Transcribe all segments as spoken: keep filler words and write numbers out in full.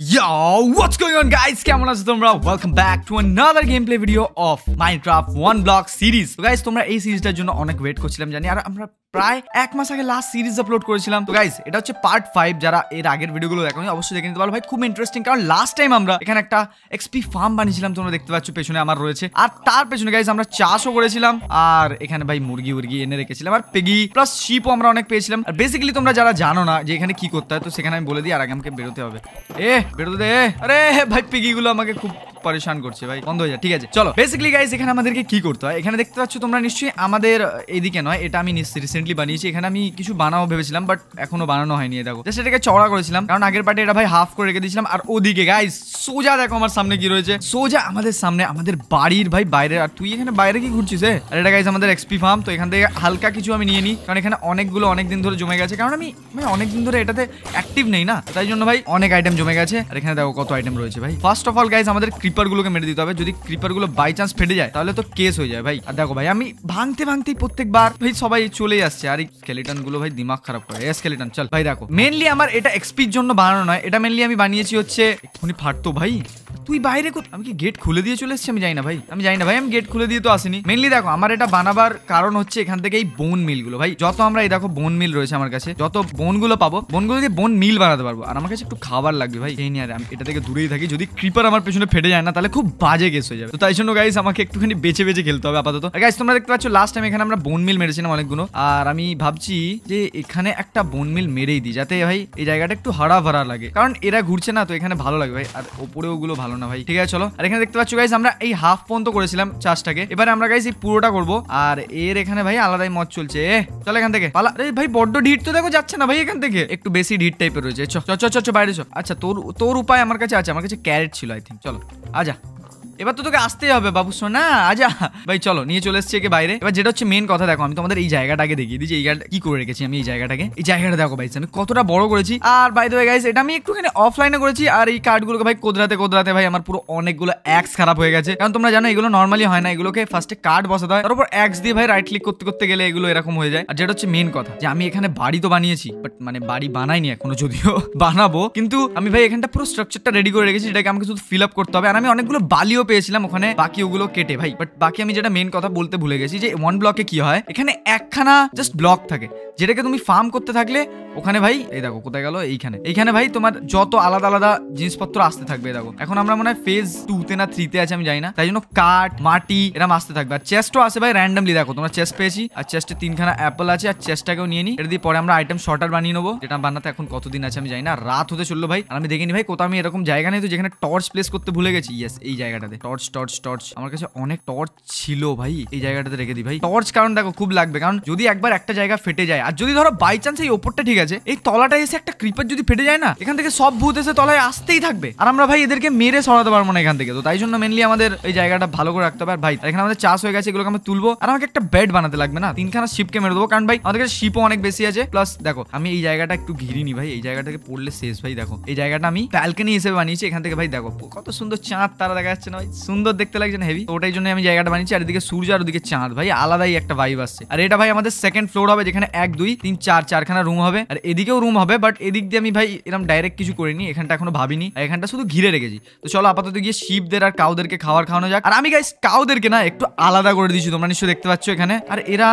Yo, what's going on guys? কেমন আছো তোমরা? Welcome back to another gameplay video of Minecraft one block series. So guys, তোমরা এই সিরিজটার জন্য অনেক ওয়েট করছিলাম জানি, আর আমরা প্রায় এক মাস আগে লাস্ট সিরিজ আপলোড করেছিলাম। তো গাইস, এটা হচ্ছে পার্ট ফাইভ। যারা এর আগের ভিডিওগুলো দেখোনি অবশ্যই দেখে নিতে পারো ভাই, খুব ইন্টারেস্টিং। কারণ লাস্ট টাইম আমরা এখানে একটা এক্সপি ফার্ম বানিয়েছিলাম, তোমরা দেখতে পাচ্ছ পেছনে আমার রয়েছে, আর তার পেছনে গাইস আমরা চাষও করেছিলাম, আর এখানে ভাই মুরগি উর্গি এনে রেখেছিলাম, আর পেগি প্লাস শিপও আমরা অনেক পেয়েছিলাম। আর বেসিক্যালি তোমরা যারা জানো না যে এখানে কি করতে হয়, তো সেখানে আমি বলে দিই, আর আগে আমাকে বেরোতে হবে। এ বেরোতে দে। আরে ভাই পেগিগুলো আমাকে খুব পরেশান করছে ভাই, বন্ধ হয়ে যায়। ঠিক আছে চলো, বেসিক্যালি গাইস এখানে আমাদেরকে কি করতে হয়, এখানে দেখতে পাচ্ছ তোমরা নিশ্চয়ই, আমাদের এইদিকে নয়, এটা আমি রিসেন্টলি বানিয়েছি। এখানে আমি কিছু বানাবো ভেবেছিলাম, বাট এখনো বানানো হয়নি। দেখো জাস্ট এটাকে চওড়া করেছিলাম, কারণ আগের পার্টে এটা ভাই হাফ করে রেখে দিয়েছিলাম। আর ওদিকে গাইস সোজা দেখো আমার সামনে কি রয়েছে, সোজা আমাদের সামনে আমাদের বাড়ির ভাই বাইরে। আর তুই এখানে বাইরে কি ঘুরছিস? আর এটা গাইস আমাদের এক্সপি ফার্ম। তো এখান থেকে হালকা কিছু আমি নিয়ে নিই, কারণ এখানে অনেকগুলো অনেকদিন ধরে জমে গেছে, কারণ আমি ভাই অনেকদিন ধরে এটাতে অ্যাক্টিভ নেই না, তাই জন্য ভাই অনেক আইটেম জমে গেছে। আর এখানে দেখো কত আইটেম রয়েছে ভাই। ফার্স্ট অফ অল গাইস আমাদের ক্রিপার গুলোকে মেরে দিতে হবে। যদি ক্রিপার গুলো বাই চান্স ফেটে যায় তাহলে তো কেস হয়ে যায় ভাই। আর দেখো ভাই আমি ভাঙতে ভাঙতেই প্রত্যেকবার ভাই সবাই চলে আসছে, আর এই স্কেলিটন গুলো ভাই দিমাগ খারাপ করে। এই স্কেলিটন চল ভাই। দেখো মেইনলি আমার এটা এক্সপির জন্য বানানো নয়, এটা মেইনলি আমি বানিয়েছি হচ্ছে এক্ষুনি ফাটতো ভাই। তুই বাইরে কো? আমি কি গেট খুলে দিয়ে চলে এসেছি? আমি জানি না ভাই, আমি জানি না ভাই, আমি গেট খুলে দিয়ে তো আসিনি। মেইনলি দেখো আমার এটা বানাবার কারণ হচ্ছে এখান থেকে এই বোন মিল গুলো ভাই, যত আমরা এই দেখো বোন মিল রয়েছে আমার কাছে, যত বোন গুলো পাবো বোন গুলো দিয়ে বোন মিল বানাতে পারবো। আর আমার কাছে একটু খাবার লাগবে ভাই, এই নিয়ে আমি এটা থেকে দূরেই থাকি। যদি ক্রিপার আমার পেছনে ফেটে যায় না তাহলে খুব বাজে কেস হয়ে যাবে। তো তাই জন্য গাইস আমাকে একটুখানি বেঁচে বেঁচে খেলতে হবে আপাতত। আর গাইস তোমরা দেখতে পাচ্ছ লাস্ট টাইম এখানে আমরা বোন মিল মেরেছিলাম অনেকগুলো, আর আমি ভাবছি যে এখানে একটা বোন মিল মেরেই দিই, যাতে ভাই এই জায়গাটা একটু হারা ভরা লাগে, কারণ এরা ঘুরছে না, তো এখানে ভালো লাগে ভাই। আর ওপরে ওগুলো ভালো না ভাই। ঠিক আছে চলো। আর এখানে দেখতে পাচ্ছ গাইস আমরা এই হাফ পর্যন্ত করেছিলাম চাষটাকে, এবারে আমরা গাইস এই পুরোটা করবো। আর এর এখানে ভাই আলাদাই মত চলছে। চল এখান থেকে পালা। আরে ভাই বড্ড ঢিট তো দেখো যাচ্ছে না ভাই, এখান থেকে একটু বেশি ঢিট টাইপের রয়েছে। চ চ চ বাইরে চ। আচ্ছা তোর তোর উপায় আমার কাছে আছে, আমার কাছে ক্যারেট ছিল আই থিঙ্ক। চলো আজা, এবার তো তোকে আসতেই হবে বাবু সোনা, আজা ভাই। চলো নিয়ে চলে এসেছি একে বাইরে। এবার যেটা হচ্ছে মেন কথা, দেখো আমি তোমাদের এই জায়গাটাকে দেখিয়ে দিই যে এই জায়গাটা কি করে রেখেছি আমি। এই জায়গাটাকে এই জায়গাটা দেখো ভাই আমি কতটা বড় করেছি। আর বাই দ্য ওয়ে গাইস এটা আমি একটুখানি অফলাইনে করেছি। আর এই কার্ডগুলোকে ভাই কোদরাতে কোদরাতে ভাই আমার পুরো অনেকগুলো অ্যাক্স খারাপ হয়ে গেছে, কারণ তোমরা জানো এগুলো নর্মালি হয় না, এগুলোকে ফার্স্টে কার্ড বসাতে হয়, তারপর অ্যাক্স দিয়ে ভাই রাইট ক্লিক করতে করতে গেলে এগুলো এরকম হয়ে যায়। আর যেটা হচ্ছে মেন কথা যে আমি এখানে বাড়ি তো বানিয়েছি, বাট মানে বাড়ি বানাইনি এখনো, যদিও বানাবো, কিন্তু আমি ভাই এখানটা পুরো স্ট্রাকচারটা রেডি করে রেখেছি, যেটাকে আমাকে শুধু ফিল আপ করতে হবে। আর আমি অনেকগুলো বালিও পেয়েছিলাম ওখানে, বাকি ওগুলো কেটে ভাই। বাট বাকি আমি যেটা মেন কথা বলতে ভুলে গেছি যে ওয়ান ব্লকে কি হয়, এখানে একখানা জাস্ট ব্লক থাকে, যেটাকে তুমি ফার্ম করতে থাকলে ওখানে ভাই এই দেখো কোথায় গেল, এইখানে এইখানে ভাই তোমার যত আলাদা আলাদা জিনিসপত্র আসতে থাকবে। দেখো এখন আমরা মনে হয় ফেজ টু তে না থ্রি তে আছে আমি জানি না, তাই জন্য কাঠ মাটি এরকম আসতে থাকবে। আর চেস্টও আসে ভাই র্যান্ডমলি। দেখো তোমরা চেস্ট পেয়েছি, আর চেস্টে তিনখানা অ্যাপল আছে, আর চেস্টটাকেও নিয়ে নিই। এটা দিয়ে পরে আমরা আইটেম শর্টার বানিয়ে নেবো, যেটা বানাতে এখন কতদিন আছে আমি জানি না। রাত হতে চললো ভাই, আর আমি দেখিনি ভাই কোথাও আমি এরকম জায়গা নেই তো যেখানে টর্চ প্লেস করতে ভুলে গেছি। ইয়েস এই জায়গাটাতে টর্চ টর্চ টর্চ আমার কাছে অনেক টর্চ ছিল ভাই, এই জায়গাটাতে রেখে দিই ভাই টর্চ, কারণ দেখো খুব লাগবে, কারণ যদি একবার একটা জায়গা ফেটে যায়, আর যদি ধরো বাই চান্স এই ওপরটা ঠিক আছে, এই তলাটা এসে একটা ক্রিপার যদি ফেটে যায় না, এখান থেকে সব ভূত এসে তলায় আসতেই থাকবে, আর আমরা ভাই এদেরকে মেরে সরাতে পারবো না এখান থেকে। তো তাই জন্য মেনলি আমাদের এই জায়গাটা ভালো করে রাখতে হবে। আর ভাই এখানে আমাদের চাষ হয়ে গেছে, এগুলোকে আমরা তুলবো, আর আমাকে একটা বেড বানাতে লাগবে না, তিনখানা শিপকে মেরে দেবো, কারণ ভাই আমাদের কাছে শিপও অনেক বেশি আছে। প্লাস দেখো আমি এই জায়গাটা একটু ঘিরিনি ভাই, এই জায়গাটাকে পড়লে শেষ ভাই। দেখো এই জায়গাটা আমি ব্যালকনি হিসেবে বানিয়েছি, এখান থেকে ভাই দেখো কত সুন্দর চাঁদ তারা দেখা যাচ্ছে না ভাই, সুন্দর দেখতে লাগছে না হেভি। তো ওটাই জন্য আমি জায়গাটা বানিয়েছি। আর এদিকে সূর্য আর ওদিকে চাঁদ ভাই, আলাদাই একটা ভাইব আসছে। আর এটা ভাই আমাদের সেকেন্ড ফ্লোর হবে, যেখানে এক দুই তিন চার চারখানা রুম হবে, আর এদিকেও রুম হবে। বাট এদিক দিয়ে আমি ভাই এরকম ডাইরেক্ট কিছু করিনি, এখানটা এখনো ভাবিনি, এখানটা শুধু ঘিরে রেখেছি। তো চলো আপাতত গিয়ে শিপদের আর কাউদেরকে খাবার খাওয়ানো যাক। আর আমি গাইস কাউদেরকে না একটু আলাদা করে দিয়েছি, তোমরা নিশ্চয়ই দেখতে পাচ্ছ এখানে। আর এরা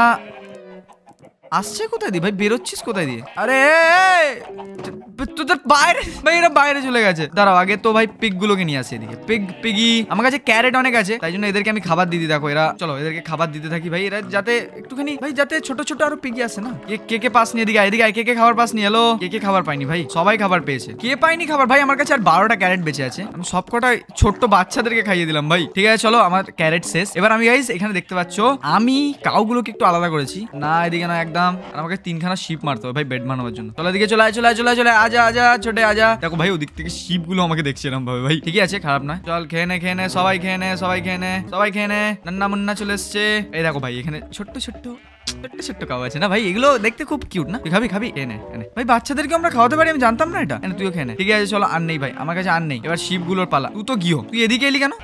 আসছে কোথায় দিয়ে ভাই, বেরোচ্ছিস কোথায় দিয়ে? আরে তোদের বাইরে ভাই, এরা বাইরে চলে গেছে। দাঁড়াও আগে তো ভাই পিগ গুলোকে নিয়ে আসে এদিকে। পিগ পিগি আমার কাছে ক্যারেট অনেক আছে, তাই জন্য এদেরকে আমি খাবার দিয়ে দিই। দেখো এরা, চলো এদেরকে খাবার দিতে থাকি ভাই, এরা যাতে একটুখানি ভাই যাতে ছোট ছোট আরো পিগি আসে না। কে কে পাস নিয়ে এদিকে এদিকে কে কে খাবার পাস নিয়ে এলো? কে কে খাবার পাইনি ভাই? সবাই খাবার পেয়েছে, কে পাইনি খাবার ভাই? আমার কাছে আর বারোটা ক্যারেট বেঁচে আছে, আমি সব কটা ছোট্ট বাচ্চাদেরকে খাইয়ে দিলাম ভাই। ঠিক আছে চলো আমার ক্যারেট শেষ। এবার আমি গাইস এখানে দেখতে পাচ্ছ আমি কাউগুলোকে একটু আলাদা করেছি না, এদিকে না একদম। আর আমাকে তিনখানা শিপ মারতে হবে ভাই বেড বানানোর জন্য। চলো এদিকে চলে আয় চলে আয় চলে চলে আজা আজা ছোটে আজা। দেখো ভাই ওদিক থেকে শিপ গুলো আমাকে দেখছে এরকম ভাবে ভাই, ঠিকই আছে খারাপ নয়। চল খেয়ে নে খেয়ে নে সবাই খেয়ে নে সবাই খেয়ে নে সবাই খেয়ে নে। নান্না মুন্না চলে এসছে। এই দেখো ভাই এখানে ছোট্ট ছোট্ট ছোট্ট ছোট্ট কাউ আছে না ভাই, এগুলো দেখতে খুব কিউট না? তুই খাবি খাবি এনে এনে ভাই, বাচ্চাদেরকে আমরা খাওয়াতে পারি, আমি জানতাম না এটা। এনে তুইও খেয়ে নে। ঠিক আছে চলো, আর নেই ভাই আমার কাছে, আর নেই। এবার শিপগুলোর পালা। তুই তো গিয়েও তুই এদিকে এলি কেন?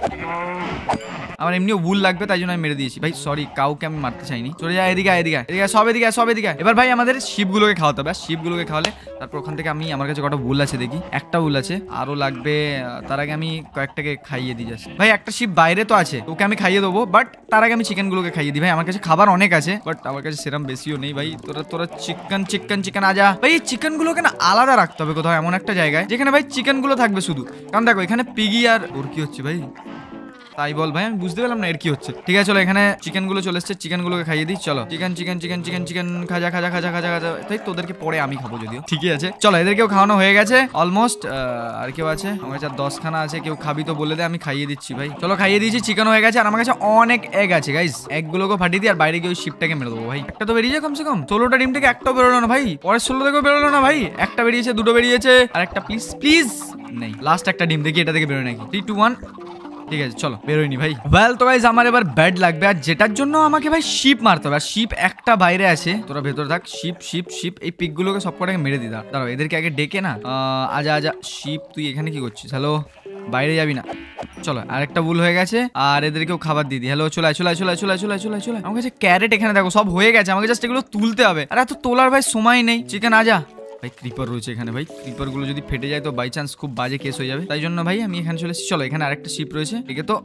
আমার এমনিও ভুল লাগবে তাই জন্য আমি মেরে দিয়েছি ভাই, সরি কাউকে আমি মারতে চাইনি। চলে যায় এদিকে এদিকে এদিকে সব এদিকে সব এদিকে। এবার ভাই আমাদের শিপগুলোকে খাওয়াতে হবে, শিপগুলোকে খাওয়ালে তারপর ওখান থেকে আমি, আমার কাছে কটা ভুল আছে দেখি, একটা ভুল আছে, আরো লাগবে। তার আগে আমি কয়েকটাকে খাইয়ে দিই যাচ্ছি ভাই। একটা শিপ বাইরে তো আছে, ওকে আমি খাইয়ে দেবো, বাট তার আগে আমি চিকেন গুলোকে খাইয়ে দিই ভাই। আমার কাছে খাবার অনেক আছে বাট আমার কাছে সেরকম বেশিও নেই ভাই। তোরা তোরা চিকেন চিকেন চিকেন আজা ভাই। এই চিকেন গুলোকে না আলাদা রাখতে হবে কোথাও, এমন একটা জায়গায় যেখানে ভাই চিকেন গুলো থাকবে শুধু। কারণ দেখো এখানে পিগি আর ওর কি হচ্ছে ভাই, তাই বল ভাই, আমি বুঝতে পারলাম না এর কি হচ্ছে। ঠিক আছে চলো, এখানে চিকেন গুলো চলে এসছে, চিকেন গুলোকে খাইয়ে দিই। চলো chicken chicken chicken chicken chicken খাজা খাজা খাজা খাজা খাজা। তাই তোদেরকে পরে আমি খাবো যদিও, ঠিকই আছে। চলো এদেরকেও খাওয়ানো হয়ে গেছে অলমোস্ট। আর কেউ আছে? আমার কাছে দশখানা আছে, কেউ খাবি তো বলে দে, আমি খাইয়ে দিচ্ছি ভাই। চলো খাইয়ে দিয়েছি, চিকেন হয়ে গেছে। আর আমার কাছে অনেক এগ আছে গাইস, এগ গুলোকে ফাটিয়ে দিই আর বাইরে গিয়ে ওই শিপটাকে মেরে দেবো ভাই। একটা তো বেরিয়েছে কমসে কম, ষোলোটা ডিম থেকে একটাও বেরোলো না ভাই, পরের ষোলো থেকেও বেরোলো না ভাই। একটা বেরিয়েছে, দুটো বেরিয়েছে, আর একটা প্লিজ প্লিজ নেই। লাস্ট একটা ডিম দেখি এটা থেকে বেরোয় নাকি। থ্রি টু ওয়ান, ঠিক আছে চলো বেরোয়নি ভাই। ওয়েল তো গাইস আমার এবার ব্যাড লাগবে, আর যেটার জন্য আমাকে ভাই শিপ মারতে হবে। আর শিপ একটা বাইরে আছে, তোরা ভেতরে থাক। শিপ শিপ শিপ এই পিক গুলোকে সব কটাকে মেরে দিই। দাঁড়াও এদেরকে আগে ডেকে না, আজা আজা শিপ তুই এখানে কি করছিস? হ্যালো, বাইরে যাবি না? চলো আরেকটা ভুল হয়ে গেছে, আর এদেরকেও খাবার দিয়ে দিই। হ্যালো চলে চলে চলে চলে চলে চলে চলে। আমার কাছে ক্যারেট এখানে দেখো সব হয়ে গেছে, আমাকে জাস্ট এগুলো তুলতে হবে। আর এত তোলার ভাই সময় নেই। চিকেন আজা ভাই, ক্রিপার রয়েছে এখানে ভাই, ক্রিপার গুলো যদি ফেটে যায় তো বাই চান্স খুব বাজে কেস হয়ে যাবে। তাই জন্য ভাই আমি এখানে চলে এসেছি। চলো এখানে আরেকটা শিপ রয়েছে, ঠিক আছে তো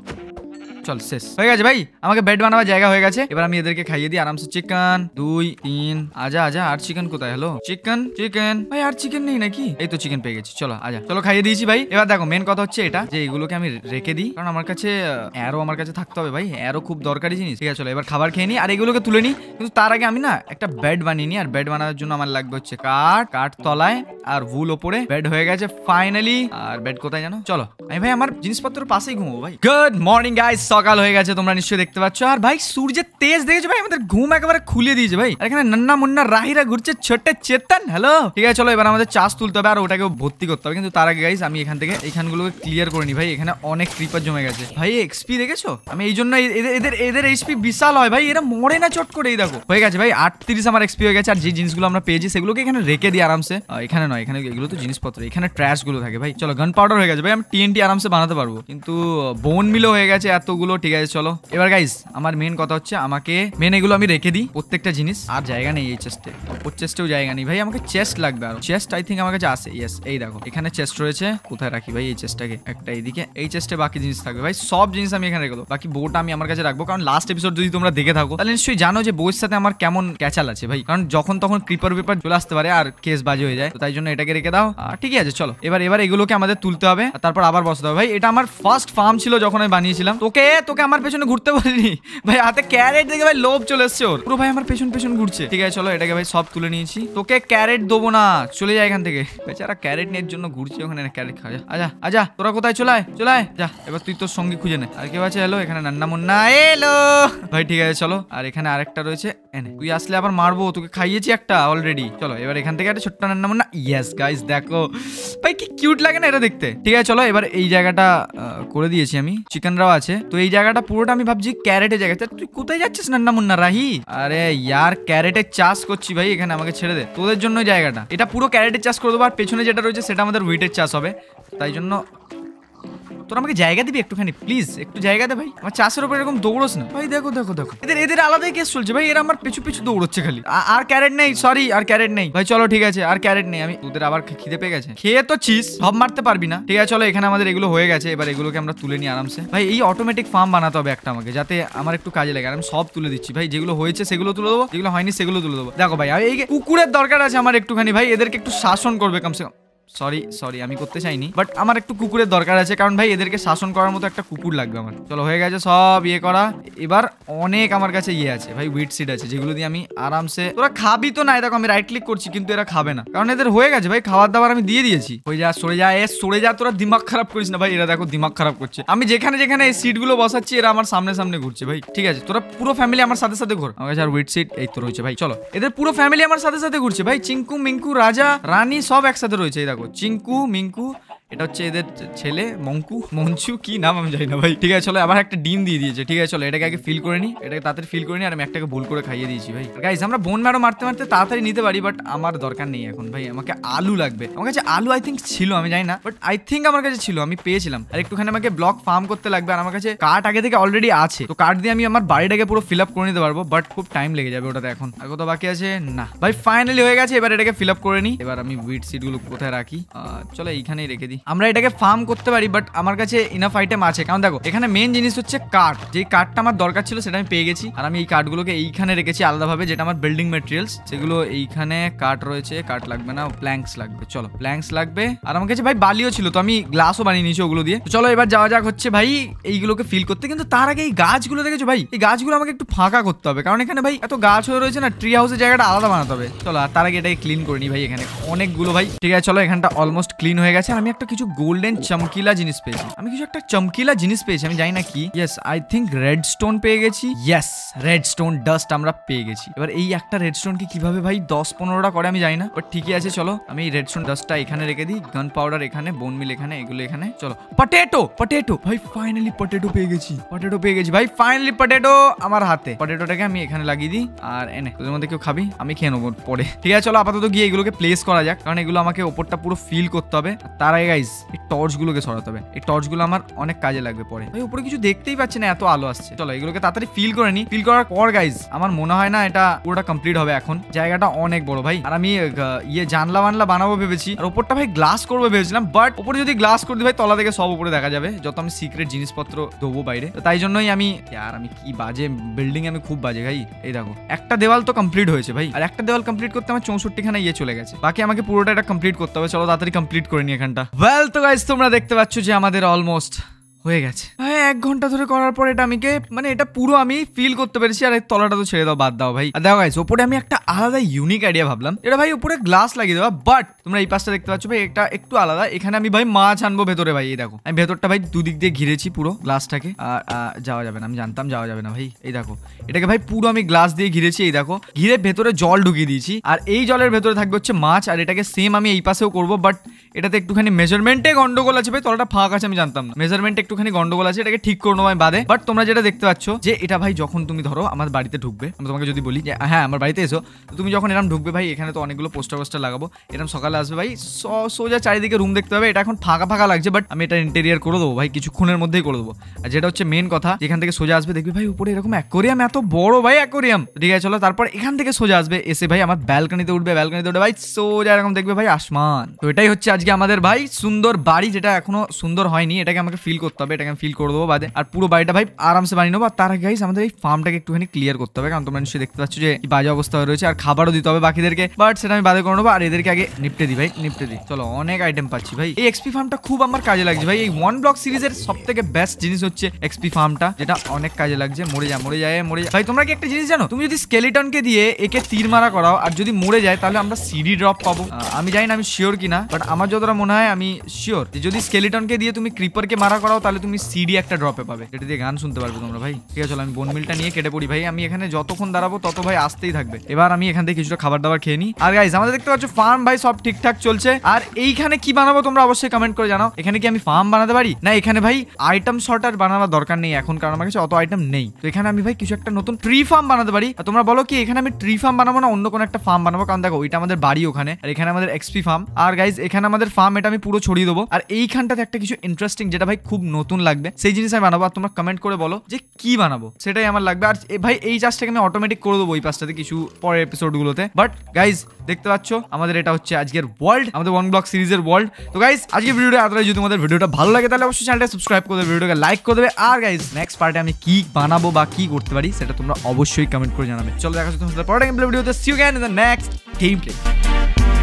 চল শেষ হয়ে গেছে ভাই, আমাকে বেড বানাবার জায়গা হয়ে গেছে। এবার আমি এদেরকে খাইয়ে দিই আরামসে। চিকেন দুই তিন, আজা আজা। আর চিকেন কোথায়? হ্যালো চিকেন চিকেন ভাই, আর চিকেন নেই নাকি? এই তো চিকেন পেয়ে গেছি, চলো আজা। চলো খাইয়ে দিয়েছি ভাই। এবার দেখো মেন কথা হচ্ছে এটা, যে এগুলোকে আমি রেখে দিই, কারণ আমার কাছে অ্যারো আমার কাছে থাকতে হবে ভাই, অ্যারো খুব দরকারি জিনিস। ঠিক আছে চলো এবার খাবার খেয়ে নিই আর এগুলোকে তুলে নিই। কিন্তু তার আগে আমি না একটা বেড বানিয়ে নিই, আর বেড বানানোর জন্য আমার লাগবে হচ্ছে কাঠ, কাঠ তলায় আর ভুল ওপরে। বেড হয়ে গেছে ফাইনালি। আর বেড কোথায় জানো? চলো আমি ভাই আমার জিনিসপত্রের পাশেই ঘুমবো ভাই। গুড মর্নিং গাইস, সকাল হয়ে গেছে, তোমরা নিশ্চয়ই দেখতে পাচ্ছ। আর ভাই সূর্যের তেজ দেখেছো ভাই, আমাদের ঘুম একেবারে খুলে দিয়েছে ভাই। আর এখানে নান্না মুন্না রাহিরা ঘুরছে, ছোট্ট চেতন। হ্যালো ঠিক আছে চলো এবার আমাদের চাষ তুলতে হবে আর ওটাকে ভর্তি করতে হবে। কিন্তু তার আগে গাইস আমি এখান থেকে এইখানগুলোকে ক্লিয়ার করে নি ভাই। এখানে অনেক ক্রিপার জমে গেছে ভাই। এক্সপি দেখেছো? আমি এই জন্য এদের এদের এদের এইচপি বিশাল হয় ভাই, এরা মরে না চট করে। এই দেখো হয়ে গেছে ভাই আটত্রিশ আমার এক্সপি হয়ে গেছে। আর যে জিনিসগুলো আমরা পেয়েছি সেগুলোকে এখানে রেখে দিই আরামসে। এখানে নয়, এখানে এগুলো তো জিনিসপত্র, এখানে ট্র্যাশ গুলো থাকে ভাই। চলো গান পাউডার হয়ে গেছে ভাই, আমি টিএনটি আরামসে বানাতে পারবো। কিন্তু বোন মিলও হয়ে গেছে এতগুলো। ঠিক আছে চলো এবার গাইস আমার মেন কথা হচ্ছে, আমাকে মেন এগুলো আমি রেখে দিই প্রত্যেকটা জিনিস। আর জায়গা নেই এই চেস্টে, ওপর চেস্টেও জায়গা নেই ভাই, আমাকে চেস্ট লাগবে। আর চেস্ট আই থিঙ্ক আমার কাছে আছে। ইয়েস এই দেখো এখানে চেস্ট রয়েছে। কোথায় রাখি ভাই এই চেস্টটাকে? একটা এইদিকে, এই চেস্টে বাকি জিনিস থাকবে ভাই। সব জিনিস আমি এখানে রেখে দেবো, বাকি বউটা আমি আমার কাছে রাখবো। কারণ লাস্ট এপিসোড যদি তোমরা দেখে থাকো তাহলে নিশ্চয়ই জানো যে বউয়ের সাথে আমার কেমন ক্যাচাল আছে ভাই। কারণ যখন তখন ক্রিপার পেপার চলে আসতে পারে আর কেস বাজে হয়ে যায়, তো তাই জন্য এটাকে রেখে দাও। ঠিক আছে চলো এবার এবার এগুলোকে আমাদের তুলতে হবে, তারপর আবার বসাতে হবে ভাই। এটা আমার ফার্স্ট ফার্ম ছিল যখন আমি বানিয়েছিলাম। তোকে তোকে আমার পেছনে ঘুরতে বলিনি ভাই, হাতে ক্যারেট দেখে ভাই লোভ চলে এসছে ওর, পুরো ভাই আমার পেছন পেছন ঘুরছে। ঠিক আছে চলো এটাকে ভাই সব তুলে নিয়েছি। তোকে ক্যারেট দেবো না, চলে যায় এখান থেকে। বেচারা ক্যারেট নেওয়ার জন্য ঘুরছে ওখানে, ক্যারেট খা। আজা আজা তোরা কোথায়? চলায় চলায় যা, এবার তুই তোর সঙ্গে খুঁজে নে। আর কেউ আছে? হ্যালো এখানে নান্না মুন্না এলো ভাই। ঠিক আছে চলো, আর এখানে আরেকটা রয়েছে, এনে তুই আসলে আবার মারবো, তোকে খাইয়েছি একটা অলরেডি। চলো এবার এখান থেকে একটা ছোট্ট নান্না মুন্না। ইয়েস গাইস দেখো ভাই কি কিউট লাগে না এটা দেখতে। ঠিক আছে চলো এবার এই জায়গাটা করে দিয়েছি আমি, চিকেনরাও আছে। তো এই জায়গাটা পুরোটা আমি ভাবছি ক্যারেটের জায়গা। তুই কোথায় যাচ্ছিস নান্না মুন্না রাহি? আরে ইয়ার ক্যারেটের চাষ করছি ভাই এখানে, আমাকে ছেড়ে দে। তোদের জন্য জায়গাটা, এটা পুরো ক্যারেটের চাষ করে দেবো। আর পেছনে যেটা রয়েছে সেটা আমাদের হুইটের চাষ হবে। তাই জন্য তোরা আমাকে জায়গা দিবি একটুখানি প্লিজ, একটু জায়গা দে ভাই। আমার চাষের উপর এরকম দৌড়োস না ভাই। দেখো দেখো দেখো এদের এদের আলাদাই কেস চলছে ভাই, এরা আমার পিছু পিছু দৌড়চ্ছে খালি। আর ক্যারেট নেই, সরি আর ক্যারেট নেই ভাই। চলো ঠিক আছে আর ক্যারেট নেই। আমি তোদের আবার খিদে পেয়ে গেছে, খেয়ে তো চিস সব মারতে পারবি না। ঠিক আছে চলো এখানে আমাদের এগুলো হয়ে গেছে, এবার এগুলোকে আমরা তুলে নিই আরামসে ভাই। এই অটোমেটিক ফার্ম বানাতে হবে একটা আমাকে, যাতে আমার একটু কাজে লাগে। আর আমি সব তুলে দিচ্ছি ভাই, যেগুলো হয়েছে সেগুলো তুলে দেবো, যেগুলো হয়নি সেগুলো তুলে দেবো। দেখো ভাই এই কুকুরের দরকার আছে আমার একটুখানি ভাই, এদেরকে একটু শাসন করবে কমসে কম। সরি সরি আমি করতে চাইনি, বাট আমার একটু কুকুরের দরকার আছে, কারণ ভাই এদেরকে শাসন করার মতো একটা কুকুর লাগবে আমার। চলো হয়ে গেছে সব ইয়ে করা। এবার অনেক আমার কাছে ইয়ে আছে ভাই, হুইট সিড আছে, যেগুলো দিয়ে আমি আরামসে। তোরা খাবি তো না? দেখো আমি রাইট ক্লিক করছি কিন্তু এরা খাবে না, কারণ এদের হয়ে গেছে ভাই খাবার দাবার আমি দিয়ে দিয়েছি। হয়ে যা সরে যা এ সরে যা, তোরা দিমাগ খারাপ করিস না ভাই। এরা দেখো দিমাগ খারাপ করছে, আমি যেখানে যেখানে এই সিট গুলো বসাচ্ছি এরা আমার সামনে সামনে ঘুরছে ভাই। ঠিক আছে তোরা পুরো ফ্যামিলি আমার সাথে সাথে ঘোর। আমার কাছে আর হুইট সিড এই তো রয়েছে ভাই। চলো এদের পুরো ফ্যামিলি আমার সাথে সাথে ঘুরছে ভাই। চিঙ্কু মিঙ্কু রাজা রানী সব একসাথে রয়েছে। এই দেখো চিঙ্কু মিঙ্কু এটা হচ্ছে এদের ছেলে মঙ্কু মঞ্চু কি নাম আমি জানি না ভাই। ঠিক আছে চলো, আবার একটা ডিম দিয়ে দিয়েছে। ঠিক আছে চলো, এটাকে আগে ফিল করে নি, এটাকে তাড়াতাড়ি ফিল করে নি, আর আমি একটাকে ভুল করে খাইয়ে দিয়েছি ভাই। গাইস আমরা বোন ম্যারো মারতে মারতে তাড়াতাড়ি নিতে পারি, বাট আমার দরকার নেই এখন ভাই। আমাকে আলু লাগবে, আমার কাছে আলু আই থিঙ্ক ছিল, আমি জানি না, বাট আই থিঙ্ক আমার কাছে ছিল, আমি পেয়েছিলাম। আর একটুখানি আমাকে ব্লক ফার্ম করতে লাগবে, আর আমার কাছে কার্ড আগে থেকে অলরেডি আছে, তো কার্ড দিয়ে আমি আমার বাড়িটাকে পুরো ফিল আপ করে নিতে পারবো, বাট খুব টাইম লেগে যাবে ওটাতে। এখন আর কত বাকি আছে? না ভাই ফাইনালি হয়ে গেছে। এবার এটাকে ফিল আপ করে নি। এবার আমি উইড সিড গুলো কোথায় রাখি? চলো এইখানেই রেখে দিই। আমরা এটাকে ফার্ম করতে পারি, বাট আমার কাছে ইনাফ আইটেম আছে, কারণ দেখো এখানে মেন জিনিস হচ্ছে কার্ড। যে কার্ডটা আমার দরকার ছিল সেটা আমি পেয়ে গেছি, আর আমি এই কার্ডগুলোকে এইখানে রেখেছি আলাদাভাবে, যেটা আমার বিল্ডিং মেটেরিয়ালস, সেগুলো এইখানে কার্ড রয়েছে। কার্ড লাগবে না, প্ল্যাঙ্কস লাগবে। চলো প্ল্যাঙ্কস লাগবে, আর আমার কাছে ভাই বালিও ছিল, তো আমি গ্লাসও বানিয়ে নিয়েছি ওগুলো দিয়ে। চলো এবার যাওয়া যাক হচ্ছে ভাই এইগুলোকে ফিল করতে। কিন্তু তার আগে এই গাছগুলো দেখেছো ভাই, এই গাছগুলো আমাকে একটু ফাঁকা করতে হবে, কারণ এখানে ভাই এত গাছ হয়ে রয়েছে না, ট্রি হাউসের জায়গাটা আলাদা বানাতে হবে। চলো আর তার আগে এটাকে ক্লিন করে নি ভাই, এখানে অনেকগুলো ভাই। ঠিক আছে চলো, এখানটা অলমোস্ট ক্লিন হয়ে গেছে। আমি একটা কিছু গোল্ডেন চমকিলা জিনিস পেয়েছি, আমি কিছু একটা চমকিলা জিনিস পেয়েছি, আমি জানি না কি। Yes I think redstone পেয়ে গেছি। ইয়েস রেড স্টোন ডাস্ট আমরা পেয়ে গেছি। এবার এই একটা রেড স্টোন কি কিভাবে ভাই দশ পনেরোটা করে আমি জানি না, বাট ঠিকই আছে। চলো আমি এই রেড স্টোন ডাস্টটা এখানে রেখে দিই, গান পাউডার এখানে, বোন মিল এখানে, এগুলো এখানে। চলো পটেটো পটেটো ভাই, ফাইনালি পটেটো পেয়ে গেছি, পটেটো পেয়ে গেছি ভাই, ফাইনালি পটেটো আমার হাতে। পটেটোটাকে আমি এখানে লাগিয়ে দিই, আর এনে তোদের মধ্যে কেউ খাবি? আমি খেয়ে নেবো পরে। ঠিক আছে চলো আপাতত গিয়ে এগুলোকে প্লেস করা যাক, কারণ এগুলো আমাকে ওপরটা পুরো ফিল করতে হবে। তার আগে গাইস এই টর্চ গুলোকে সরাতে হবে, এই টর্চ গুলো আমার অনেক কাজে লাগবে পরে। ভাই উপরে কিছু দেখতেই পাচ্ছি না, এত আলো আসছে। চলো এগুলোকে তাড়াতাড়ি ফিল করে নি। ফিল করার পর গাইস আমার মনে হয় না এটা পুরোটা কমপ্লিট হবে এখন, জায়গাটা অনেক বড় ভাই। আর আমি ইয়ে জানলা বানলা বানাবো ভেবেছি, আর ওপরটা ভাই গ্লাস করবো ভেবেছিলাম, বাট উপরে যদি গ্লাস করে দিই ভাই তলা থেকে সব উপরে দেখা যাবে, যত আমি সিক্রেট জিনিসপত্র দেবো বাইরে। তো তাই জন্যই আমি, আর আমি কি বাজে বিল্ডিং, আমি খুব বাজে ভাই। এই দেখো একটা দেওয়াল তো কমপ্লিট হয়েছে ভাই, আর একটা দেওয়াল কমপ্লিট করতে আমার চৌষট্টি খানা ইয়ে চলে গেছে, বাকি আমাকে পুরোটা এটা কমপ্লিট করতে হবে। চলো তাড়াতাড়ি কমপ্লিট করে নি এখানটা। ওয়েল তো গাইস তোমরা দেখতে পাচ্ছ যে আমাদের অলমোস্ট হয়ে গেছে ভাই। এক ঘন্টা ধরে করার পর এটা আমিকে মানে এটা পুরো আমি ফিল করতে পেরেছি, আর এই তলাটা তো ছেড়ে দাও, বাদ দাও ভাই। আর দেখো গাইস ওপরে আমি একটা আলাদা ইউনিক আইডিয়া ভাবলাম, এটা ভাই উপরে গ্লাস লাগিয়ে দেওয়া, বাট তোমরা এই পাশটা দেখতে পাচ্ছ ভাই, এটা একটু আলাদা। এখানে আমি ভাই মাছ আনবো ভেতরে ভাই। এই দেখো আমি ভেতরটা ভাই দুদিক দিয়ে ঘিরেছি পুরো গ্লাসটাকে, আর যাওয়া যাবে না, আমি জানতাম যাওয়া যাবে না ভাই। এই দেখো এটাকে ভাই পুরো আমি গ্লাস দিয়ে ঘিরেছি, এই দেখো ঘিরে ভেতরে জল ঢুকিয়ে দিয়েছি, আর এই জলের ভেতরে থাকবে হচ্ছে মাছ। আর এটাকে সেম আমি এই পাশেও করবো, বাট এটাতে একটুখানি মেজারমেন্টে গন্ডগোল আছে ভাই, তলাটা ফাঁক আছে আমি জানতাম না, মেজারমেন্টে একটুখানি গন্ডগোল আছে, এটাকে ঠিক করে নেবো আমি বাদে। বাট তোমরা যেটা দেখতে পাচ্ছ যে এটা ভাই যখন তুমি ধরো আমার বাড়িতে ঢুকবে, আমি তোমাকে যদি বলি যে হ্যাঁ আমার বাড়িতে এসো, তুমি যখন এরকম ঢুকবে ভাই, এখানে তো অনেকগুলো পোস্টার পোস্টার লাগাবো, এরকম সকালে আসবে ভাই, সোজা চারিদিকে রুম দেখতে হবে। এটা এখন ফাঁকা ফাঁকা লাগছে, বাট আমি এটা ইন্টেরিয়ার করে দেবো ভাই, কিছুক্ষণের মধ্যেই করে দেবো। আর যেটা হচ্ছে মেন কথা, এখান থেকে সোজা আসবে দেখবি ভাই উপরে এরকম অ্যাকোরিয়াম, এত বড় ভাই অ্যাকোরিয়াম। ঠিক আছে চলো, তারপর এখান থেকে সোজা আসবে, এসে ভাই আমার ব্যালকনিতে উঠবে, ব্যালকনিতে উঠবে ভাই সোজা এরকম দেখবে ভাই আসমান। তো এটাই হচ্ছে আজকে আমাদের ভাই সুন্দর বাড়ি, যেটা এখনো সুন্দর হয়নি, এটাকে আমাকে ফিল করতে হবে, এটাকে আমি ফিল করে দেবো বাদে। আর পুরো বাড়িটা ভাই আরামসে বানিয়ে নেবো। তার আগে গাইস আমাদের এই ফার্মটাকে একটুখানি ক্লিয়ার করতে হবে, কারণ তোমরা নিশ্চয়ই দেখতে পাচ্ছ যে বাজে অবস্থা হয়ে রয়েছে, আর খাবারও দিতে হবে বাকিদেরকে, বাট সেটা আমি বাদে করে নেবো। আর এদেরকে আগে নিপটে দিই ভাই, নিপটে দিই। চলো অনেক আইটেম পাচ্ছি ভাই, এই এক্সপি ফার্মটা খুব আমার কাজে লাগছে ভাই। এই ওয়ান ব্লক সিরিজের সব থেকে বেস্ট জিনিস হচ্ছে এক্সপি ফার্মটা, যেটা অনেক কাজে লাগছে। মরে যায় মরে যায় মরে যায় ভাই। তোমরা কি একটা জিনিস জানো, তুমি যদি স্কেলিটনকে দিয়ে একে তীর মারা করাও, আর যদি মরে যায় তাহলে আমরা সিডি ড্রপ পাবো। আমি জানি না আমি শিওর কিনা, বাট আমার যতটা মনে হয় আমি শিওর যে যদি স্কেলিটনকে দিয়ে তুমি ক্রিপারকে মারা করাও, তাহলে তুমি সিডি একটা ড্রপে পাবে, যেটা দিয়ে গান শুনতে পারবে তোমরা ভাই। ঠিক আছে চলো আমি বোন মিলটা নিয়ে কেটে পড়ি ভাই। আমি এখানে যতক্ষণ দাঁড়াবো তত ভাই আসতেই থাকবে। এবার আমি এখান থেকে কিছুটা খাবার দাবার খেয়ে নিই। আর গাইস আমাদের দেখতে পাচ্ছ ফার্ম ভাই সব ঠিকঠাক চলছে। আর এইখানে কি বানাবো তোমরা অবশ্যই কমেন্ট করে জানাও। এখানে কি আমি ফার্ম বানাতে পারি না? এখানে ভাই আইটেম শর্ট আর বানানোর দরকার নেই এখন, কারণ আমার কাছে অত আইটেম নেই। তো এখানে আমি ভাই কিছু একটা নতুন ট্রি ফার্ম বানাতে পারি। আর তোমরা বলো কি এখানে আমি ট্রি ফার্ম বানাবো না অন্য কোনো একটা ফার্ম বানাবো? কারণ দেখো ওইটা আমাদের বাড়ি ওখানে, আর এখানে আমাদের এক্সপি ফার্ম। আর গাইস এখানে আমাদের ফার্ম, এটা আমি পুরো ছড়িয়ে দেবো। আর এইখানটাতে একটা কিছু ইন্টারেস্টিং যেটা ভাই খুব নতুন লাগবে, সেই জিনিস আমি বানাবো। আর তোমরা কমেন্ট করে বলো যে কি বানাবো, সেটাই আমার লাগবে। আর ভাই এই চাষটাকে আমি অটোমেটিক করে দেবো ওই পাশটাতে কিছু পরের এপিসোড গুলোতে। বাট গাইস দেখতে পাচ্ছ আমাদের এটা হচ্ছে আজকের ওয়ার্ল্ড, আমাদের ওয়ান ব্লক সিরিজের ওয়ার্ল্ড। তো গাইস আজকে ভিডিওটা এতটাই। যদি তোমাদের ভিডিওটা ভালো লাগে তাহলে অবশ্যই চ্যানেলটা সাবস্ক্রাইব করে দেবে, ভিডিওটাকে লাইক করে দেবে। আর গাইস নেক্সট পার্টে আমি কি বানাবো বা কি করতে পারি সেটা তোমরা অবশ্যই কমেন্ট করে জানাবে। চলো দেখা হচ্ছে তোমাদের পরের গেমপ্লে ভিডিওতে। See you again in the next gameplay.